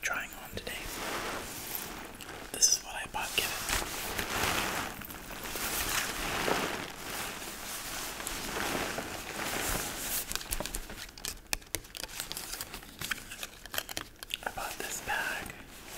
trying on today. This is what I bought Kevin. I bought this bag.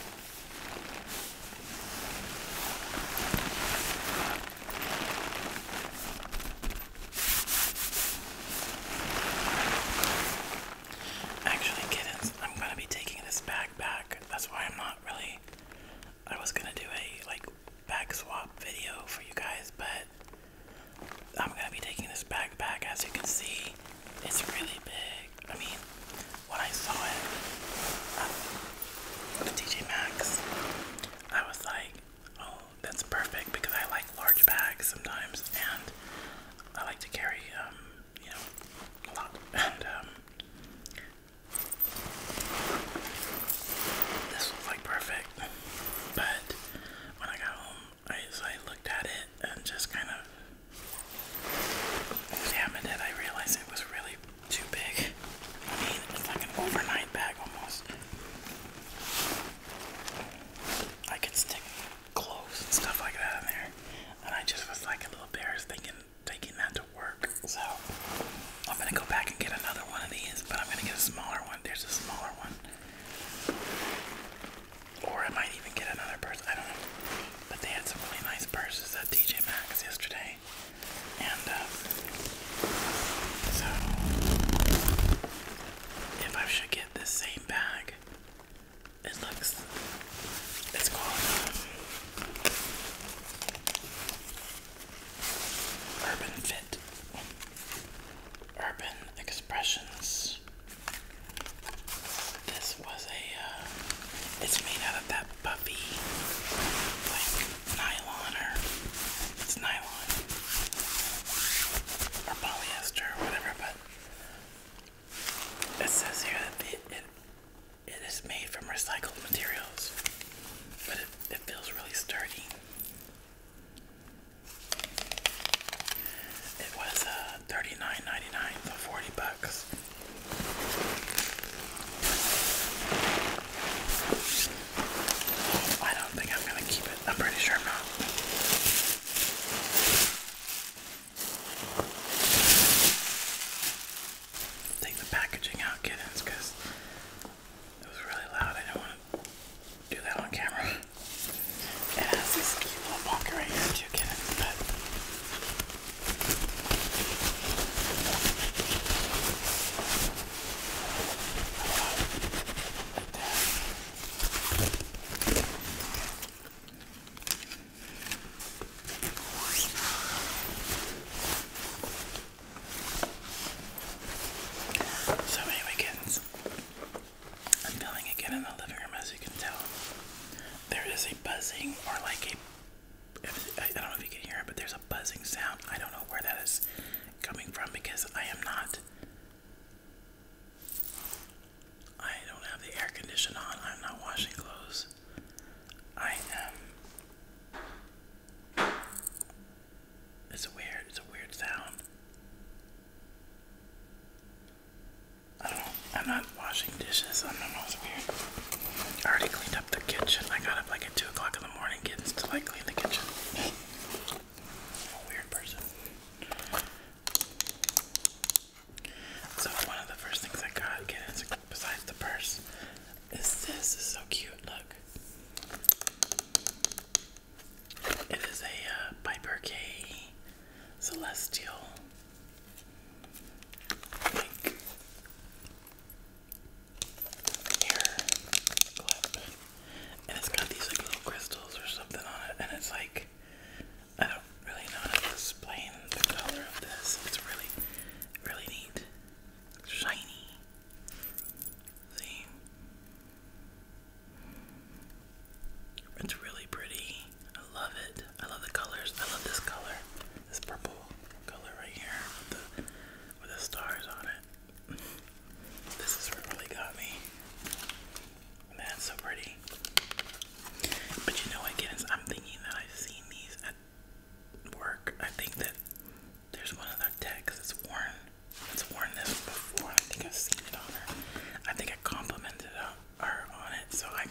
Actually, kittens, I'm gonna be taking this bag back. That's why I'm not really. I was gonna do a like bag swap video for you guys, but I'm gonna be taking this bag back. As you can see, it's really big. I mean, when I saw it at TJ Maxx, I was like, oh, that's perfect because I like large bags sometimes, and I like to carry, you know, a lot. And this was like perfect. But when I got home, I looked at it and just kind of examined it. I realized it was really too big. I mean, it's like an overnight bag almost. I could stick clothes and stuff like that in there. And I just was like a little embarrassed taking that to work. So I'm gonna go back and get another one of these, but I'm gonna get a smaller one. There's a smaller one. Or I might even get another purse. I don't know. But they had some really nice purses at TJ Maxx yesterday. And so if I should get this same bag, it's called Urban Fit. Urban Expressions. This was it's made out of that puffy, like nylon, or it's nylon or polyester or whatever, but it says here that it is made from recycled materials, but it feels really sturdy. It was $39.99 for $40. I don't think I'm gonna keep it. I'm pretty sure I'm not. Take the packaging out, kittens, because it was really loud. I don't want to do that on camera. It has this cute little pocket right here too, kittens, but so anyway, kittens, I'm filming again in the living room, as you can tell. There is a buzzing, or like I don't know if you can hear it, but there's a buzzing sound. I don't know where that is coming from because I don't have the air conditioner on. I'm not washing clothes. It's a weird sound. I don't know. I'm not washing dishes. I don't know. It's weird. I already cleaned up the kitchen. I got up like at 2 o'clock in the morning, kittens, to like clean the kitchen. I'm a weird person. So one of the first things I got, kittens, besides the purse, is this. This is so cute. Look. It is a Piper K Celestial like hair clip, and it's got these like little crystals or something on it, and it's like, I don't really know how to explain the color of this. It's really, really neat. Shiny. See? It's really pretty. I love it. I love the colors. I love this color. This purple color right here with the stars on it. This is what really got me. Man, it's so pretty. But you know what, kittens? I'm thinking that I've seen these at work. I think that there's one of their techs that's worn this before. I think I've seen it on her. I think I complimented her on it, so I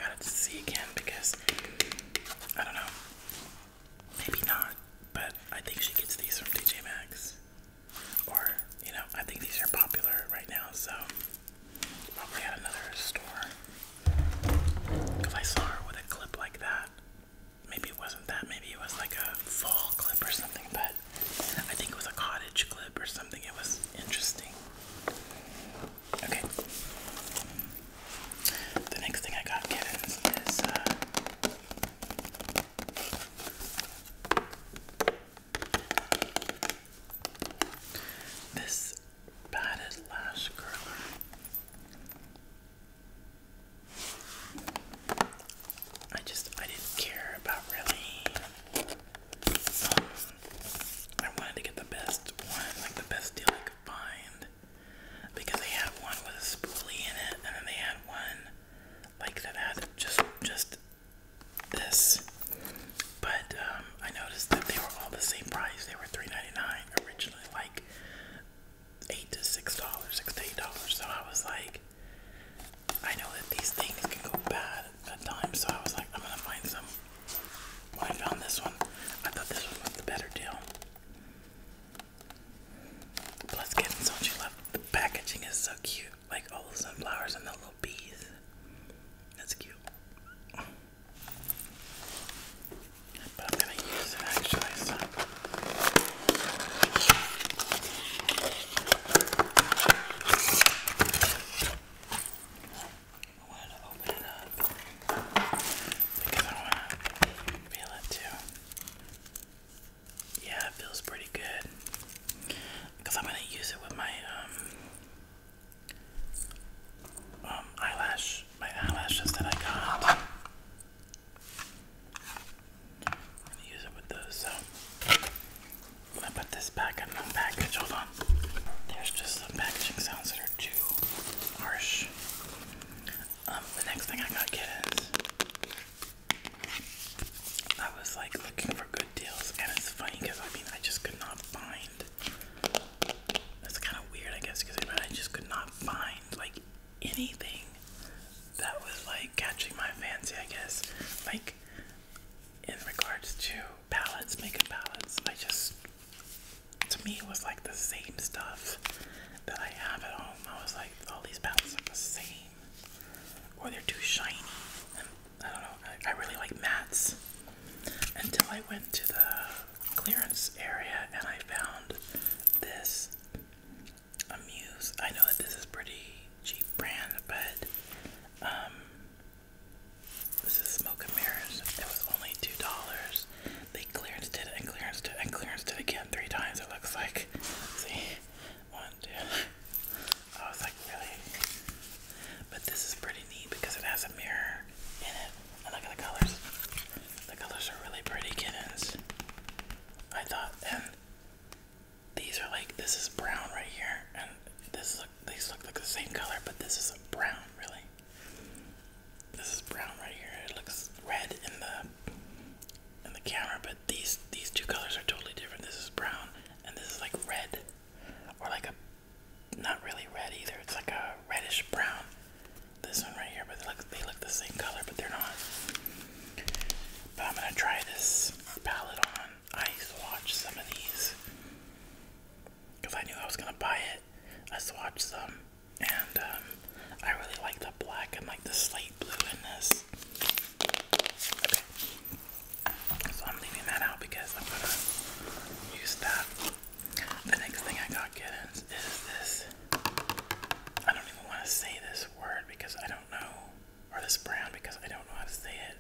This is brown right here. It looks red in the camera, but these two colors are totally different. This is brown, and this is like red, or like a not really red either. It's like a reddish brown. This one right here, but they look the same color, but they're not. But I'm gonna try this palette on. I swatched some of these because I knew I was gonna buy it. I swatched some, and I really like the black and like the slate blue in this. Okay, so I'm leaving that out because I'm gonna use that. The next thing I got, kittens, is this. I don't even want to say this word because I don't know, or this brand because I don't know how to say it.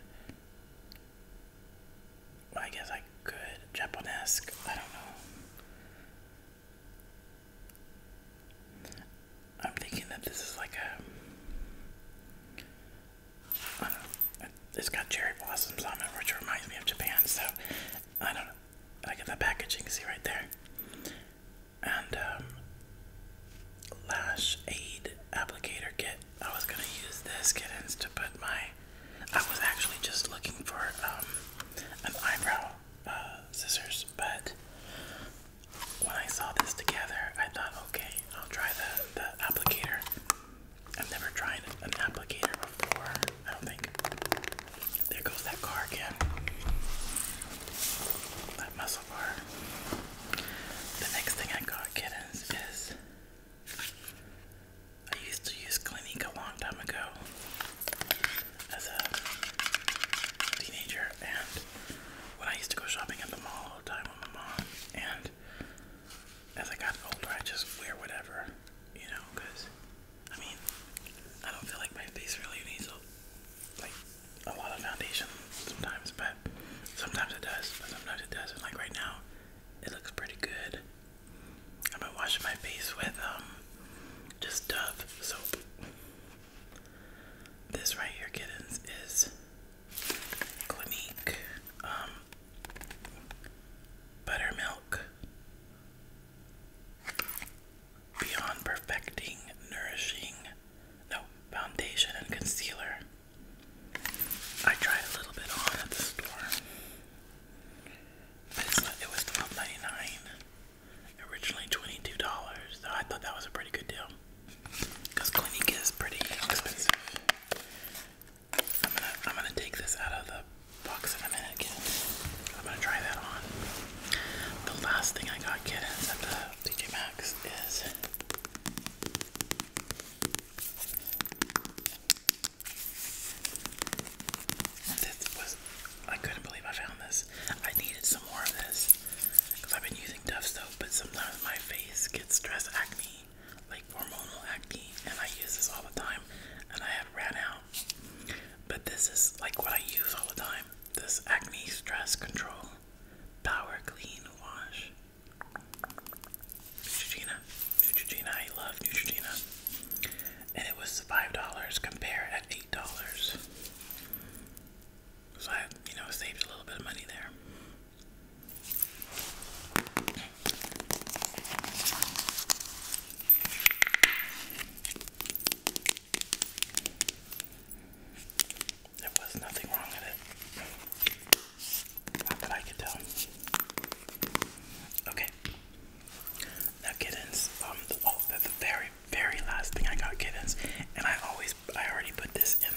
Well, I guess I could. Japonesque. I don't know. I'm thinking that this is like a. I don't know. It's got cherry blossoms on it, which reminds me of Japan. So I don't know. I get the packaging. See right there. And Lash Aid applicator kit. I was gonna use this, kittens, to put my. I was actually just looking for an eyebrow scissors, but when I saw this together, I thought, okay, I'll try the applicator. I've never tried an applicator before, I don't think. There goes that car again. That muscle car. The next thing I got, kittens, is I used to use Clinique a long time ago as a teenager, and when I used to go shopping at the mall all the time with my mom, and as I got older, I just wear whatever, you know, because, I mean, I don't feel like my face really needs a lot of foundation sometimes, but sometimes it does, but sometimes it doesn't. Like right now, it looks pretty good. I've been washing my face with, just Dove soap. This right here, kittens, is Clinique, Buttermilk Beyond Perfecting Nourishing Foundation and Concealer. I tried a little bit on at the store, but it was $12.99. Originally $22, so I thought that was a pretty good deal. Because Clinique is pretty expensive. I'm gonna take this out of the box in a minute, kittens. I'm gonna try that on. The last thing I got, kittens, at the TJ Maxx is I couldn't believe I found this. I needed some more of this because I've been using Dove soap, but sometimes my face gets stress acne, like hormonal acne, and I use this all the time, and I have ran out. But this is like what I use all the time. This acne stress control power clean wash. Neutrogena, I love Neutrogena. And it was $5, compare at $8. So I, saved a little bit of money there. There was nothing wrong with it. Not that I could tell. Okay. Now, kittens, the very, very last thing I got, kittens, and I already put this in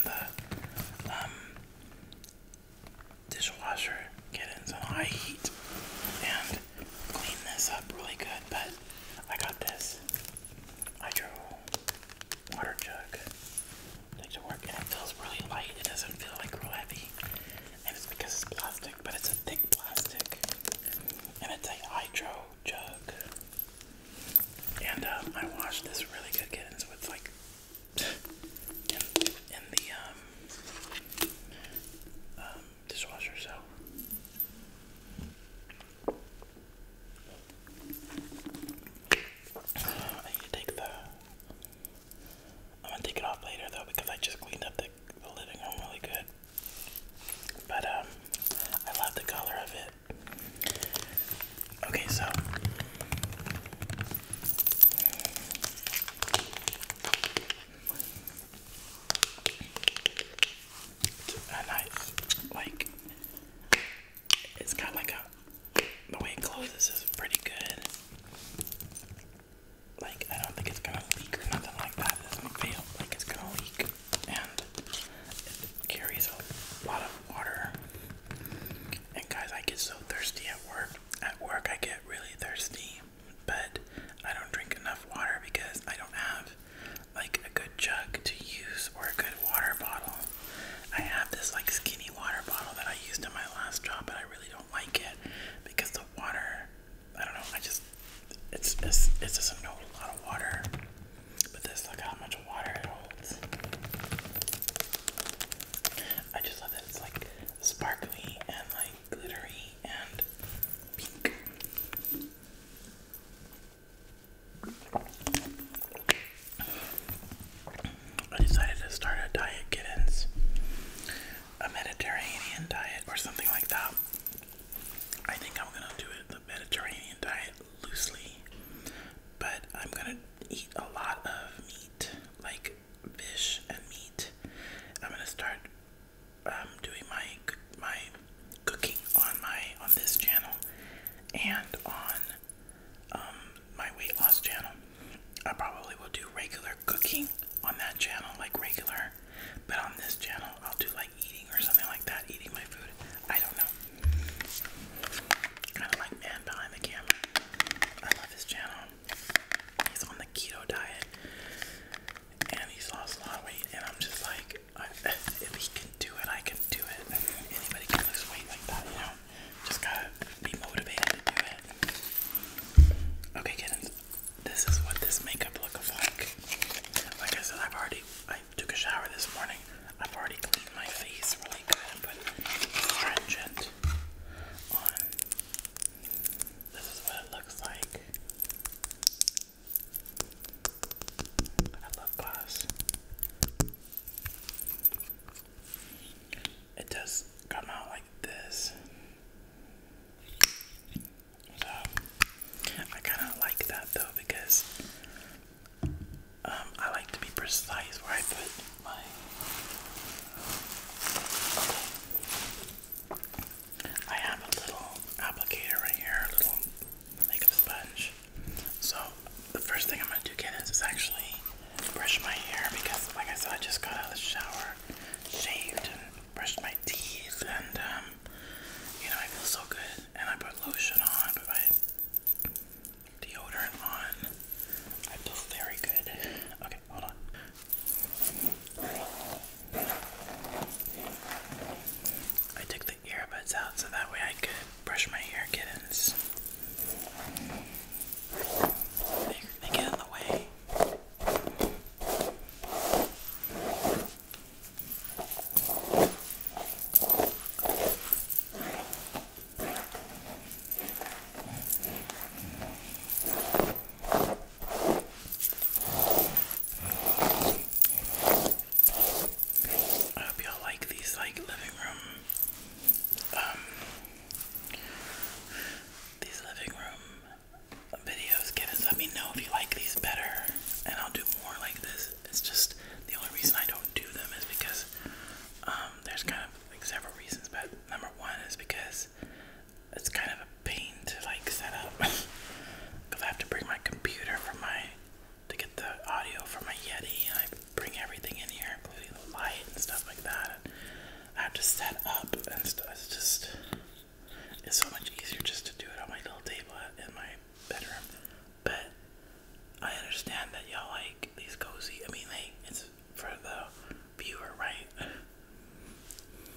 doing my cooking on this channel and on my weight loss channel. I probably will do regular cooking on that channel, like regular, but on this channel I'll do like eating or something like that, eating my food. I don't know. Kind of like man behind the camera. I love his channel. He's on the keto diet and he's lost a lot of weight, and I'm just like, if he can do it, I can do it. Anybody can lose weight like that, you know? Just gotta be motivated to do it. Okay, kittens, this is what this makeup looks like. Like I said, I took a shower this morning. I've already cleaned my face really good and put astringent on. This is what it looks like. I love glass. It does come out like this. So I kind of like that though, because I like to be precise where I put my. I have a little applicator right here, a little makeup sponge. So the first thing I'm gonna do, kittens, is actually brush my hair, because like I said, I just got out of the shower, shaved and brushed my teeth, and you know, I feel so good. And I put lotion on, put my deodorant on. I feel very good. Okay, hold on. I took the earbuds out so that way I could brush my hair, kittens. They get in the way. I hope y'all like these like living room videos, kittens. Let me know if you like these better, and I'll do more like this. It's just the only reason I don't do them is because there's kind of like several reasons, but number one is because it's kind of a pain to like set up, because I have to bring my computer to get the audio from my Yeti, and I bring everything in here, including the light and stuff like that. And I have to set up and stuff. It's so much easier just to do it on my little table in my bedroom. But I understand that y'all like these cozy. I mean, it's for the viewer, right?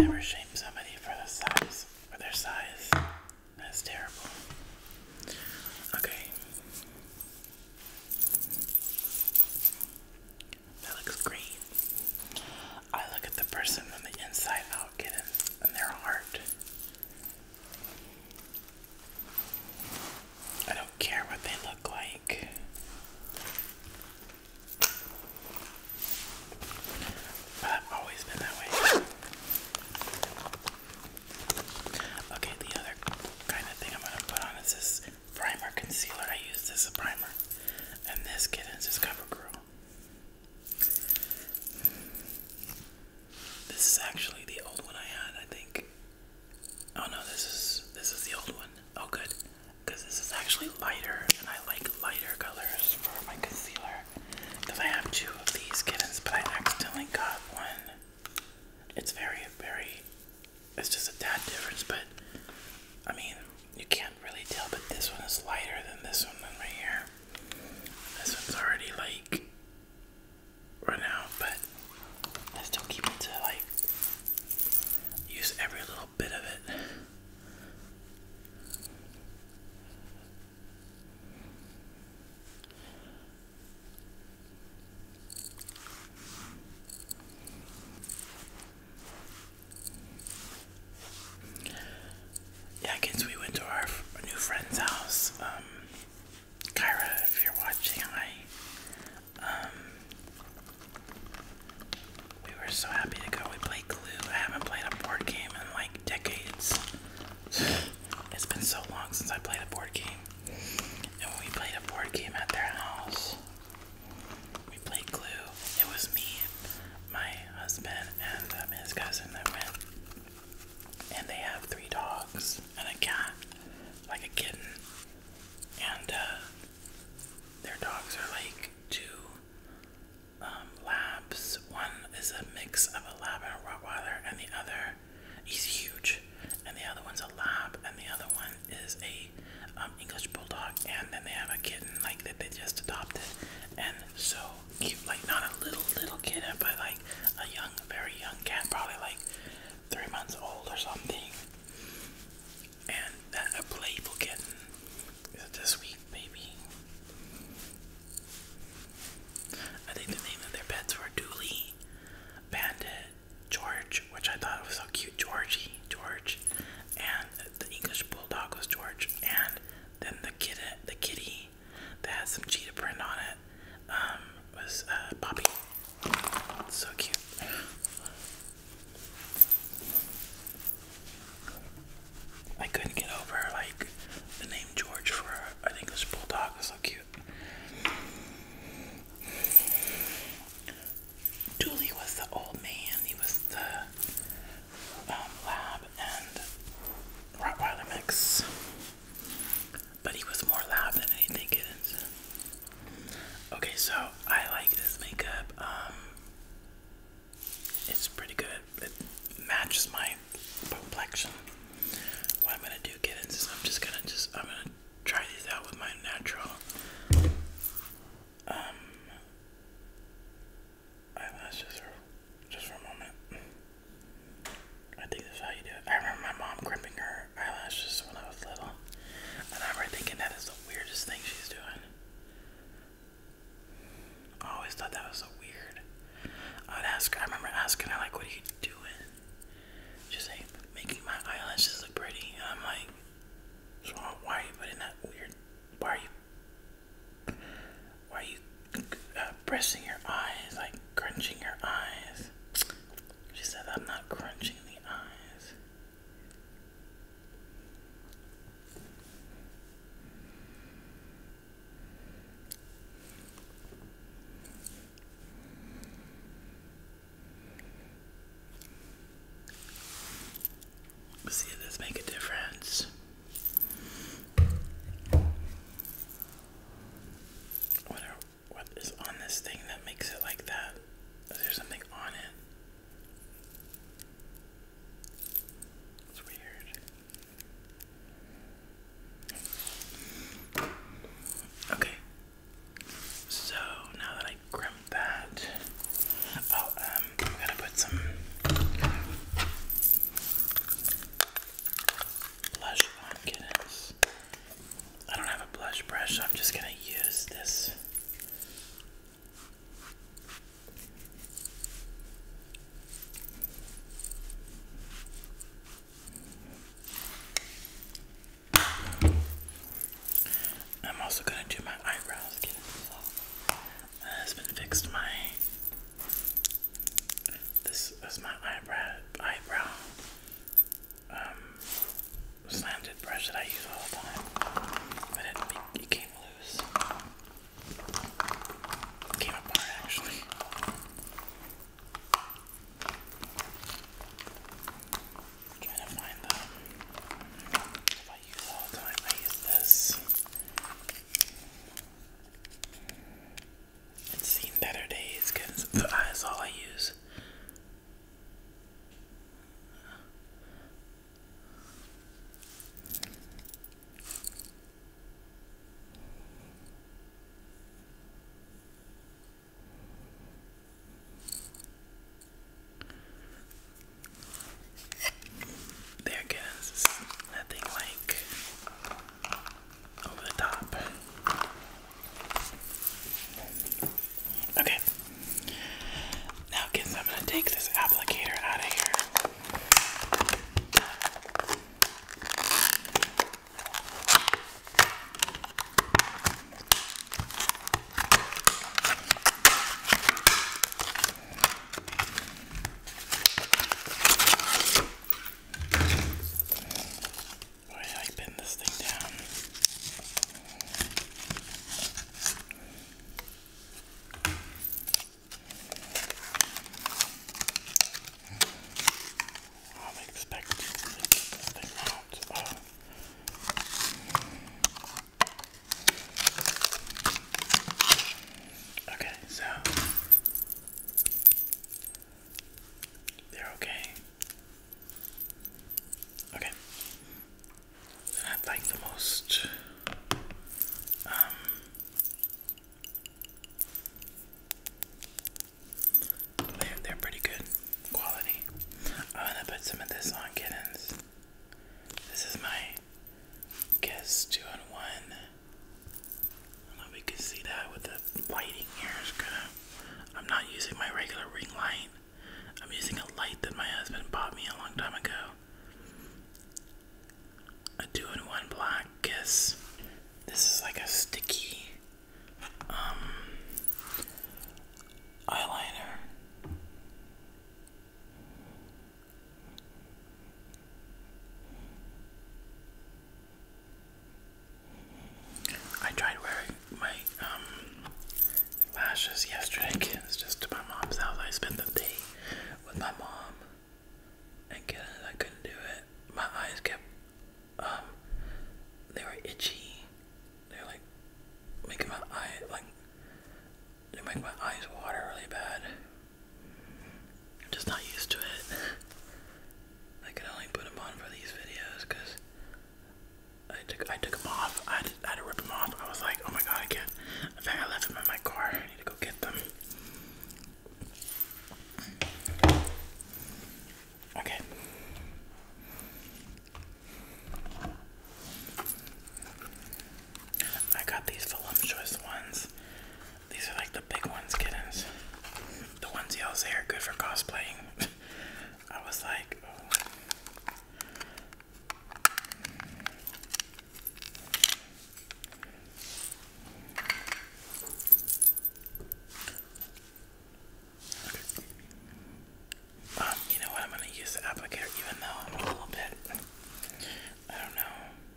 never shame somebody for the size, for their size. That's terrible. Okay. That looks great. I look at the person from the inside out, kittens, and their heart. I don't care what they look like. But I've always been that way. Okay, the other kind of thing I'm going to put on is this primer concealer. I use this as a primer. And this, kittens, is CoverGirl. This is actually the old one I had, I think. Oh no, this is the old one. Oh good. Because this is actually lighter, and I like lighter colors for my concealer. Because I have two of these, kittens, but I accidentally got one. It's it's just a tad difference, but I mean, you can't really tell, but this one is lighter than this one right here. This one's already like run out, but I still keep it to like use every little bit of it. Yeah, kids, we went to our new friend's house. Kyra, if you're watching, we were so happy to go. We played Clue. I haven't played a board game in like decades. It's been so long since I played a board game. And when we played a board game at their house, we played Clue. It was me, my husband, and his cousin that went. And they have 3 dogs and a cat, like a kitten. And their dogs are like 2 labs. One is a mix of a lab and a Rottweiler, and the other, he's huge. And the other one's a lab, and the other one is a English bulldog. And then they have a kitten like that they just adopted. And so cute, like not a little kitten, but like a young, very young cat, probably like 3 months old or something. And a playful kitten. It's a sweet baby. I think the name of their pets were Dooley, Bandit, George, which I thought was so cute, George, and the English bulldog was George, and then the kitty that had some cheetah print on it was Poppy. So cute. I couldn't get over like the name George for an English bulldog. It was so cute. Dooley was the old man. He was the lab and Rottweiler mix, but he was more lab than anything, kittens. Okay, so I like this makeup. It's pretty good. It matches my complexion. What I'm gonna do, kittens, is I'm gonna try these out with my natural eyelashes just for a moment. I think that's how you do it. I remember my mom crimping her eyelashes when I was little, and I remember thinking that is the weirdest thing she's doing. I always thought that was so weird. I remember asking her, like, what are you doing? She's like, making my eyelashes look pretty. And I'm like, this. This is like a sticky eyeliner. I tried wearing my lashes yesterday, kids, just to my mom's house. I spent the day with my mom, and kids, I couldn't do it. My eyes kept they were itchy. They're like making my eye they make my eyes water really bad. I'm just not used to it. I can only put them on for these videos because I took them off. I had to rip them off. I was like, oh my god, I can't. In fact, I left them in my car. I need to go get them. Okay. I got these voluptuous ones. These are like the big ones, kittens. The ones y'all say are good for cosplaying. I was like, oh. You know what? I'm gonna use the applicator even though I'm a little bit, I don't know.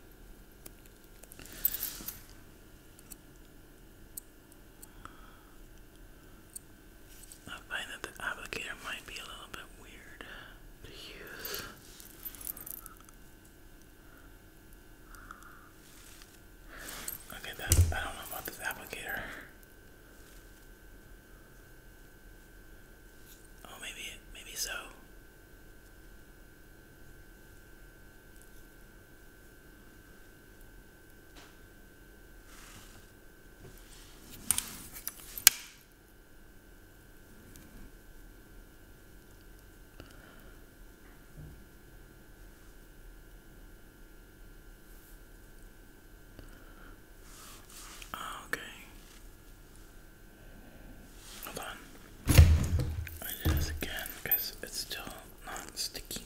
I find that the applicator might be a little bit weird to use. Okay, I don't know about this applicator. Oh, maybe so. Okay. Hold on. I did this again because it's still not sticking.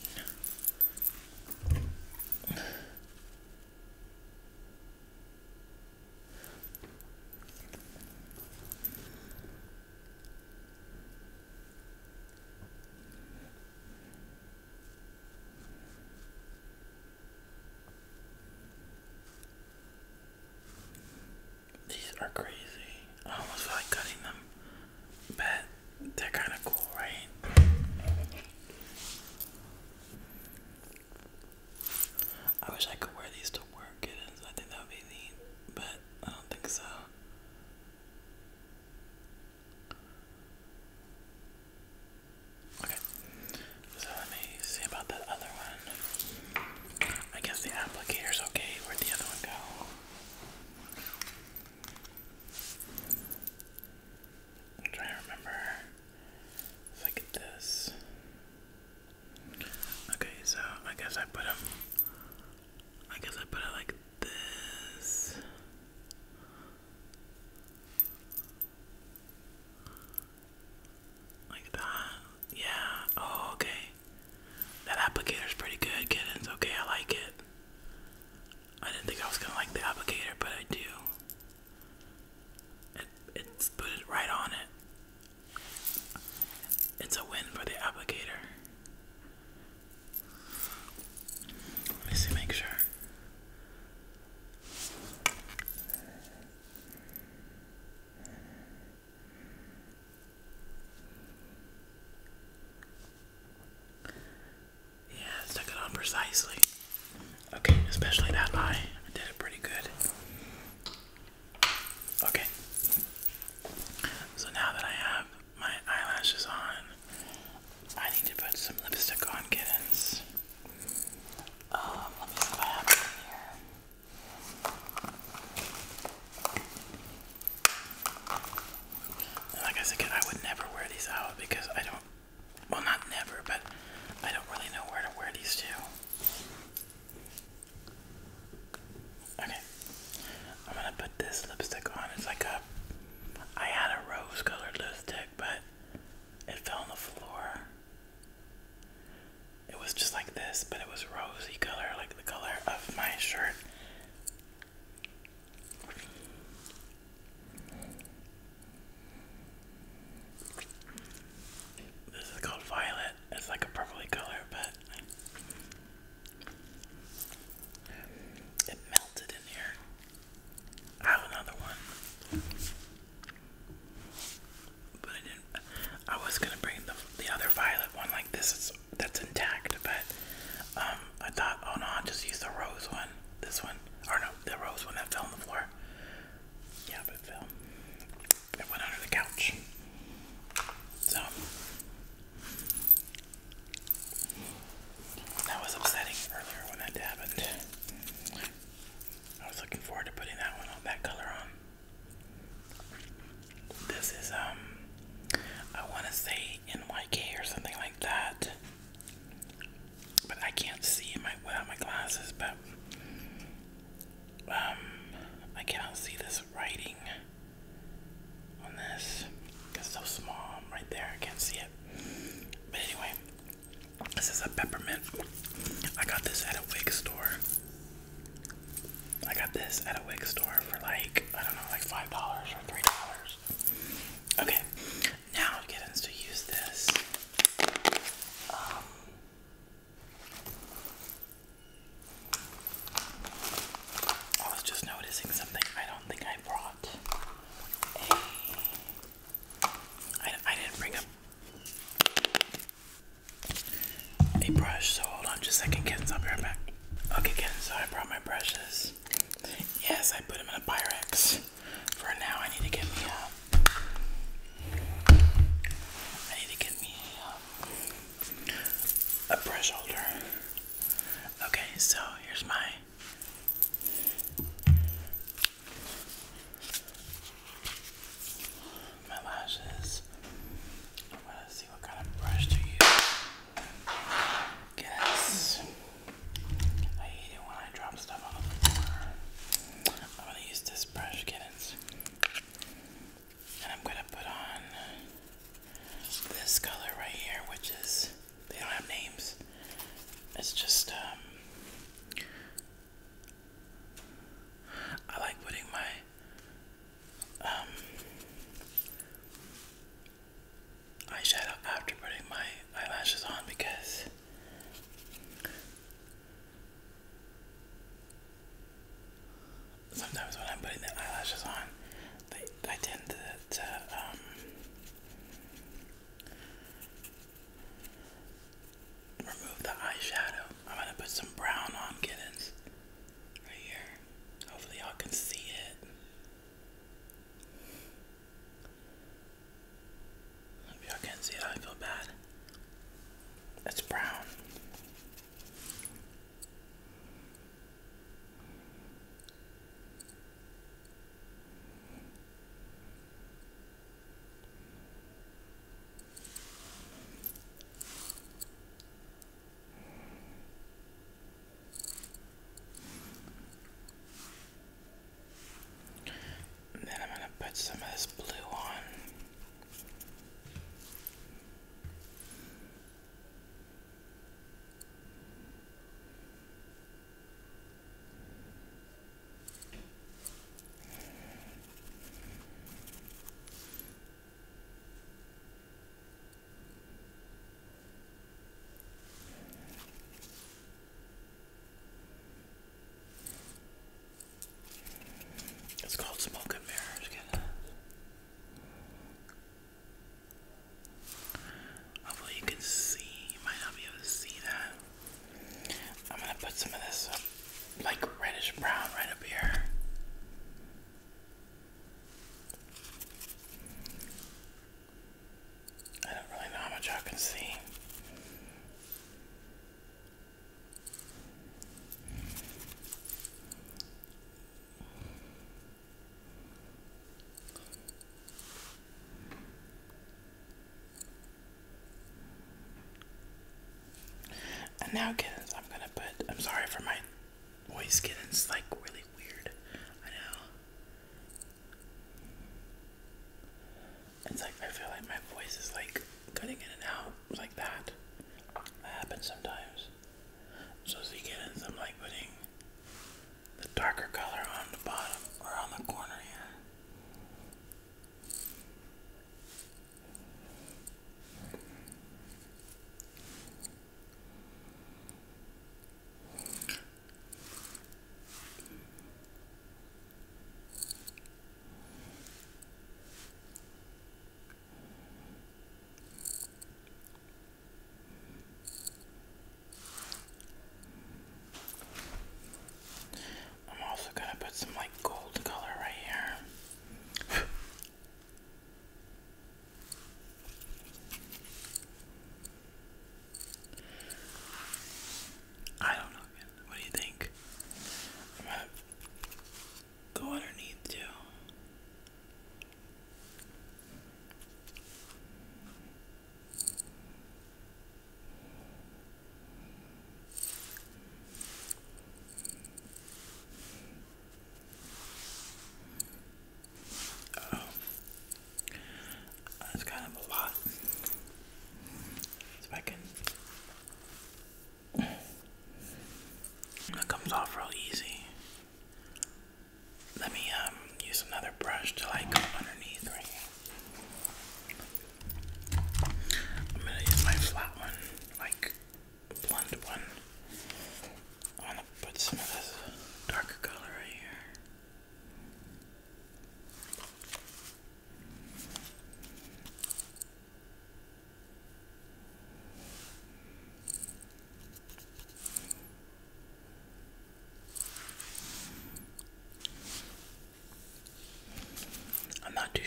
These are crazy. I almost feel like cutting them, but they're kind of cool, right? I wish I could wear these to work, kittens. I think that would be neat, but I don't think so. Okay, so let me see about that other one. I guess the applicator's okay. Where'd the other one go? I'm trying to remember. Let's look at this. Okay, so I guess I put it like this. Like that. Yeah. Oh, okay. That applicator's pretty good, kittens. Okay, I like it. I didn't think I was gonna like the applicator, but I do. It's put it right on it. It's a win for the applicator. Let me see, make sure. Yeah, it stuck it on precisely. Okay, especially that eye. I did it pretty good. Okay. So now that I have my eyelashes on, I need to put some lipstick on, kittens. Let me see if I have it in here. And like I said, I would never wear these out because I don't, well, not never, but I don't really know where to wear these to. Okay, I'm gonna put this lipstick on. It's like I had a rose colored lipstick, but it fell on the floor. It was just like this, but it was rosy color, like the color of my shirt. glasses, but I cannot see this writing on this. It's so small right there. I can't see it. But anyway, this is a peppermint. I got this at a wig store. I got this at a wig store for like, I don't know, like $5 or $3. Okay, now Kittens, to use this. I was just noticing something. I don't think I brought I didn't bring a brush, so hold on just a second, Kittens. I'll be right back. Okay, Kittens, so I brought my brushes. Yes, I put them in a Pyrex. For now, I need to get me a brush holder. Okay, so here's my lashes. I'm gonna see what kind of brush to use. Guess I hate it when I drop stuff on the floor. I'm gonna use this brush, Kittens, and I'm gonna put on this color right here, which is, they don't have names. It's just I like putting my eyeshadow after putting my eyelashes on, because sometimes when I'm putting the eyelashes on, I tend to remove the eyeshadow. I'm gonna put some brown on, Kittens, right here. Hopefully y'all can see it. If y'all can't see it, I feel bad. It's brown. And then I'm gonna put some of this blue on. It's called Smoke and Mirrors, Kittens. Hopefully you can see. You might not be able to see that. I'm gonna put some of this like reddish brown right up here. I don't really know how much I can see. And now, Kittens, I'm gonna put, I'm sorry for my voice, Kittens, like really weird. I know. It's like, I feel like my voice is like cutting in and out like that. That happens sometimes. So see, Kittens, I'm like putting the darker color on the bottom or on the corner here.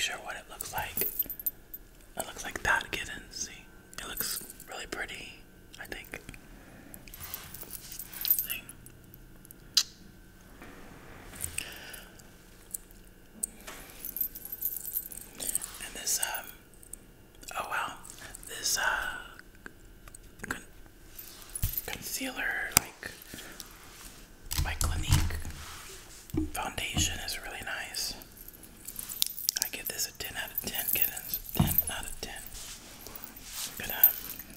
sure what it looks like. It looks like that, kittens. See? It looks really pretty, I think. See? And this, oh wow, this, concealer, like, by Clinique foundation is really nice. I give this a 10 out of 10, kittens. 10 out of 10. I'm gonna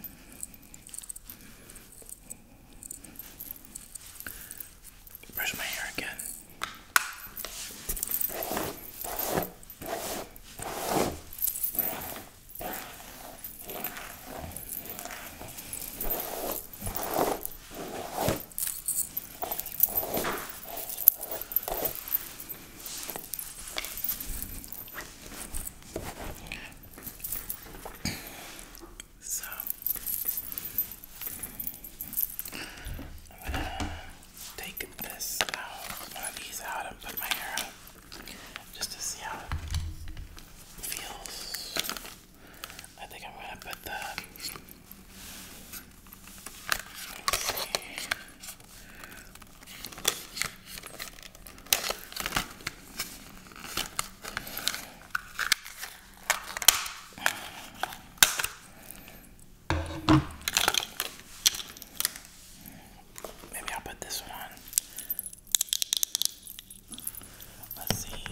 brush my hair again. So I'm gonna take this out, one of these out, and put my hair out just to see how it feels. I think I'm gonna put the, let's see. Maybe I'll put this one on. Let's see.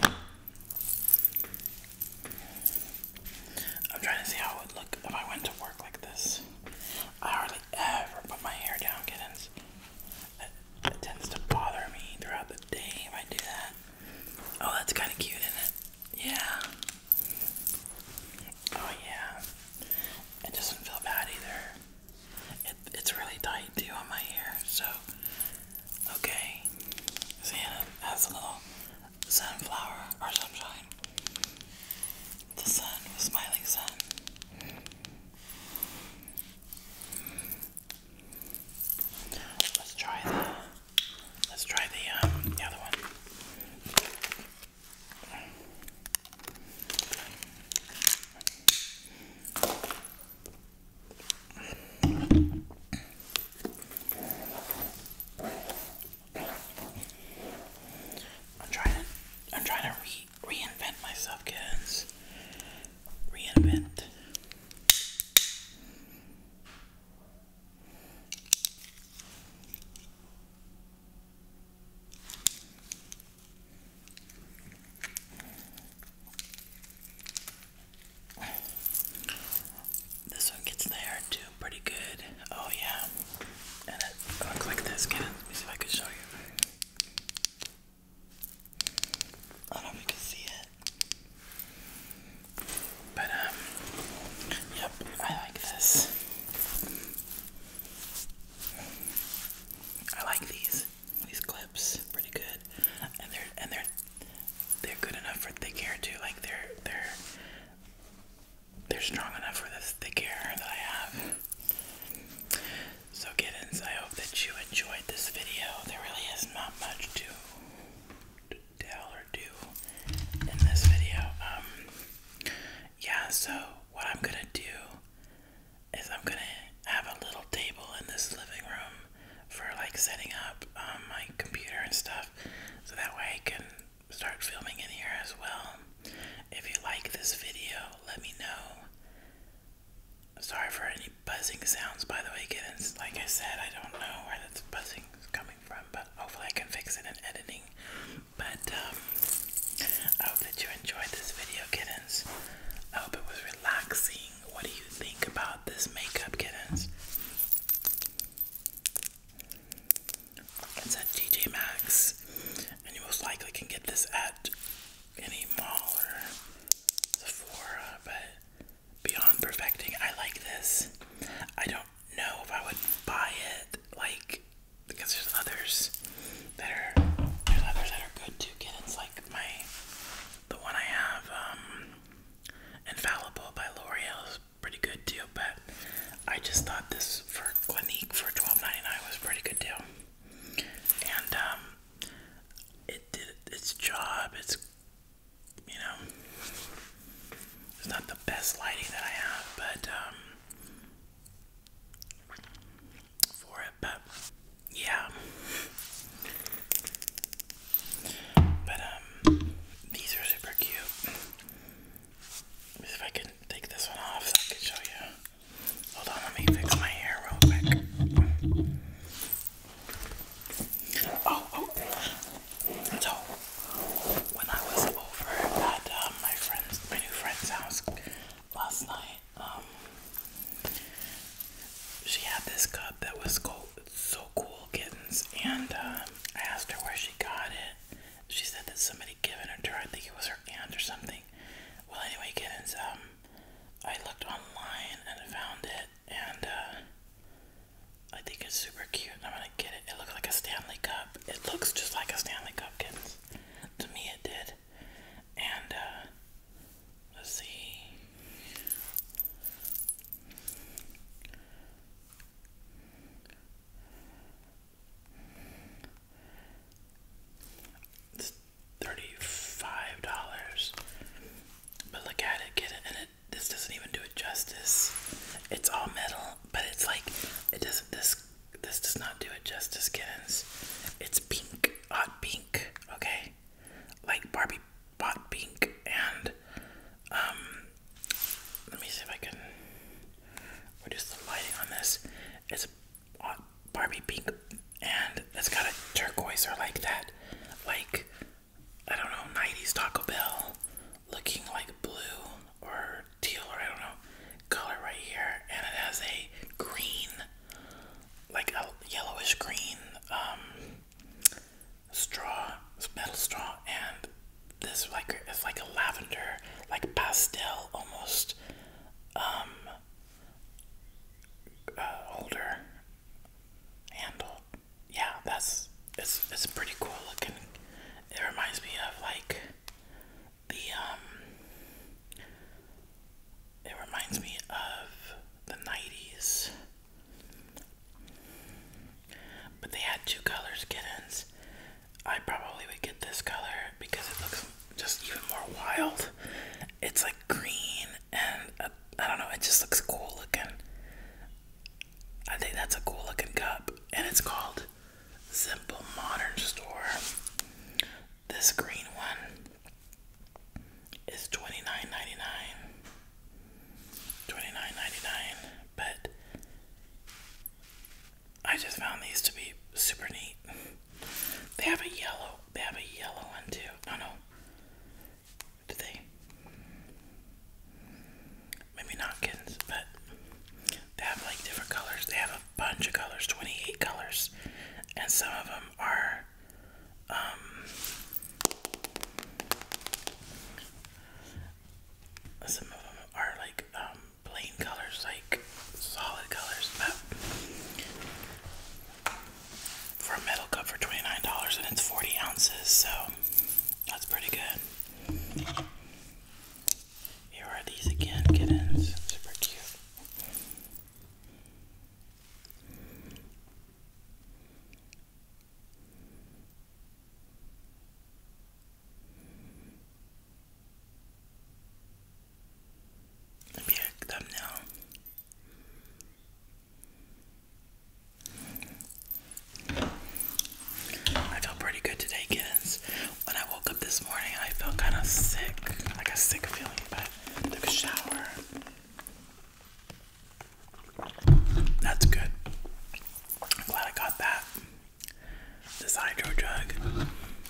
I'm trying to see how it would look if I went to work like this. I hardly ever put my hair down, kittens. It tends to bother me throughout the day if I do that. Oh, that's kind of cute, isn't it? Yeah. Oh, yeah. It doesn't feel bad either. It's really tight too on my hair, so okay. See, it has a little sunflower or sunshine. The sun, the smiling sun. Let's try the other one. I'm trying to reinvent myself, kids. Reinvent. This one gets there too, pretty good. Oh yeah. And it looks like this, kids. Let me see if I can show you. I don't know if you can see it. But, yep, I like this. I like these clips, pretty good. And they're good enough for thick hair too. Like they're strong enough for this thick hair that I have. So kittens, I hope that you enjoyed this video. There really is not much to tell or do in this video. Yeah, so what I'm gonna do is I'm gonna have a little table in this living room for like setting up my computer and stuff, so that way I can start filming in here as well. If you like this video, let me know. Sorry for any buzzing sounds, by the way, kittens. Like I said, I don't know where that's buzzing is coming from, but hopefully I can fix it in editing. But I hope that you enjoyed this video, kittens. I hope it was relaxing. What do you think about this makeup, kittens? It's at TJ Maxx, and you most likely can get this at any mall or Sephora, but beyond perfecting, I like this. I don't know if I would buy it, like, because there's others that are good too, kittens, like the one I have, Infallible by L'Oreal is pretty good too, but I just thought this for Clinique for $12.99 was a pretty good deal. And it did its job. It's, you know, kittens. It's pink, hot pink, okay? Like Barbie hot pink, and let me see if I can reduce the lighting on this. It's hot Barbie pink, and it's got a turquoise or like that, like, I don't know, 90s Taco Bell looking like blue or teal or I don't know color right here, and it has a green, like a yellowish green straw, metal straw, and this like it's like a lavender, like pastel almost holder handle. Yeah, it's pretty cool looking. It reminds me of like the it reminds me of the 90s. But they had two colors, kittens. I probably would get this color because it looks just even more wild. It's like green and I don't know, it just looks cool looking. I think that's a cool looking cup, and it's called Simple Modern Store. This green one is $29.99. $29.99, but I just found these to be super neat. They have a yellow one too. Oh no. Did they? Maybe not, kittens, but they have like different colors. They have a bunch of colors, 28 colors, and some of them are like plain colors, like solid colors, but for a metal cup for $29, and it's 40 ounces, so that's pretty good. Here are these again, kittens. Super cute. Maybe a thumbnail. I feel pretty good today, kittens. When I woke up this morning, I felt kind of sick, like a sick feeling, but I took a shower. That's good. I'm glad I got that. This hydro jug.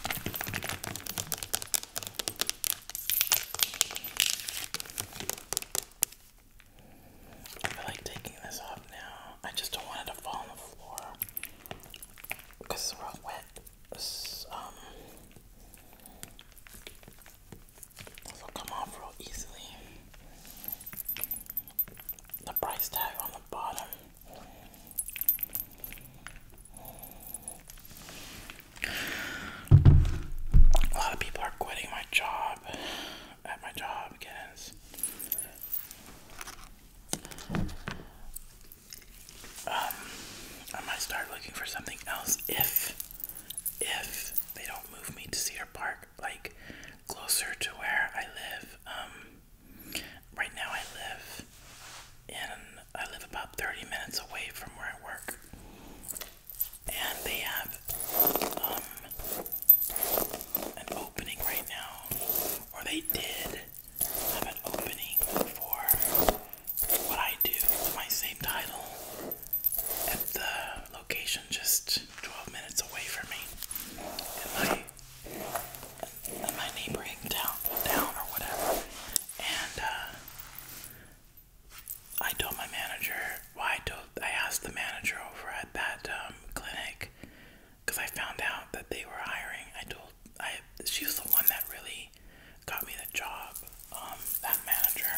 I feel like taking this off now. I just don't want it to fall on the floor because it's real wet. This will come off real easily. The price tag on the bottom. A lot of people are quitting my job. At my job, kittens. I might start looking for something else if they don't move me to Cedar Park, like closer to where I live. Right now I live about 30 minutes away from where I work, and they have an opening right now, or they did have an opening for what I do, my same title, at the location just 12 minutes away from me in my neighboring town or whatever. And I told my manager, I asked the manager over at that clinic, because I found out that they were hiring. She was the one that really got me the job, that manager.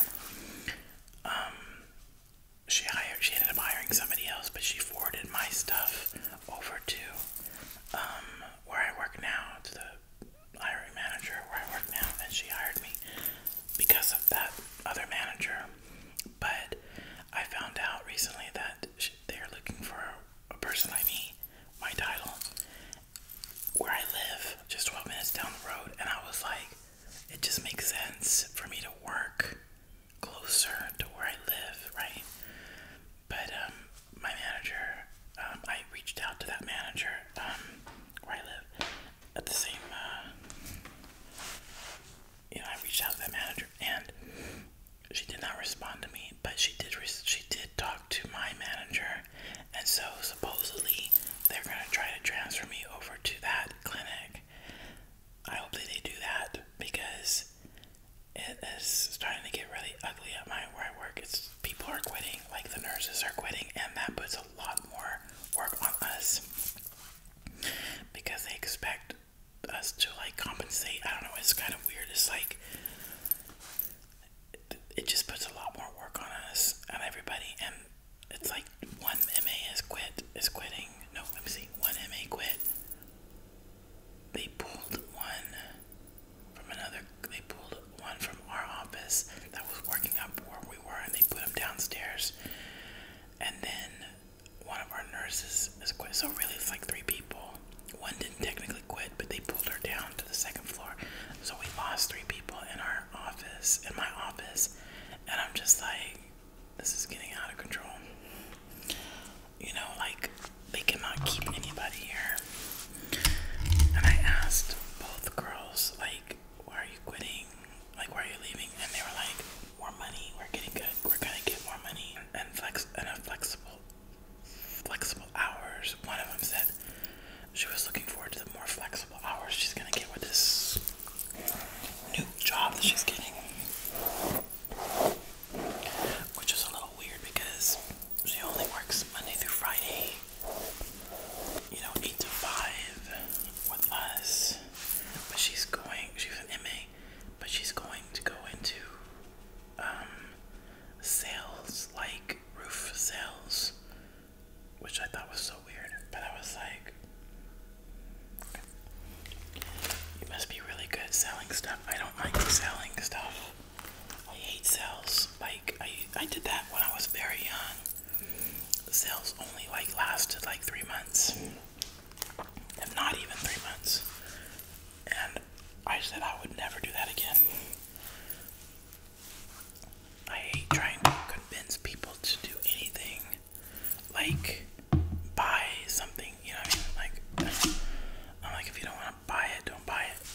She ended up hiring somebody else, but she forwarded my stuff over to where I work now, to the hiring manager where I work now, and she hired me because of that other manager. But I found out recently that they're looking for a person like me, my title, where I live, just 12 minutes down the road, and I was like, it just makes sense for me to work closer to where I live, right? But my manager, I said she was looking forward to the more flexible hours she's gonna get with this new job that she's getting. Which is a little weird because she only works Monday through Friday, 8 to 5 with us. But she's an MA, but she's going to go into sales, like roof sales, which I thought was so weird. But I was like, you must be really good at selling stuff. I don't like selling stuff. I hate sales. Like, I did that when I was very young. The sales only lasted 3 months, if not even 3 months. And I said I would never do that again. I hate trying to convince people to do anything, like buy something, you know what I mean? I'm like, if you don't want to buy it, don't buy it.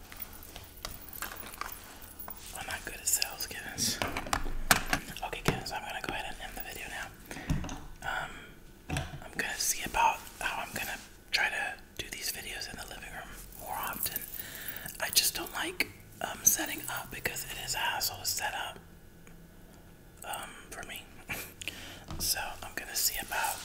I'm not good at sales, kittens. Okay, kittens, I'm gonna go ahead and end the video now. I'm gonna see about how I'm gonna try to do these videos in the living room more often. I just don't like setting up because it is a hassle to set up for me. So I'm gonna see about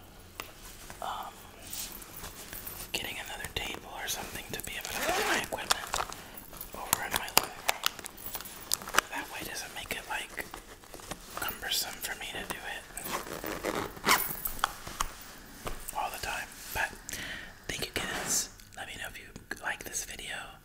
getting another table or something to be able to put my equipment over in my living room. That way it doesn't make it cumbersome for me to do it all the time. But thank you, kids. Let me know if you like this video.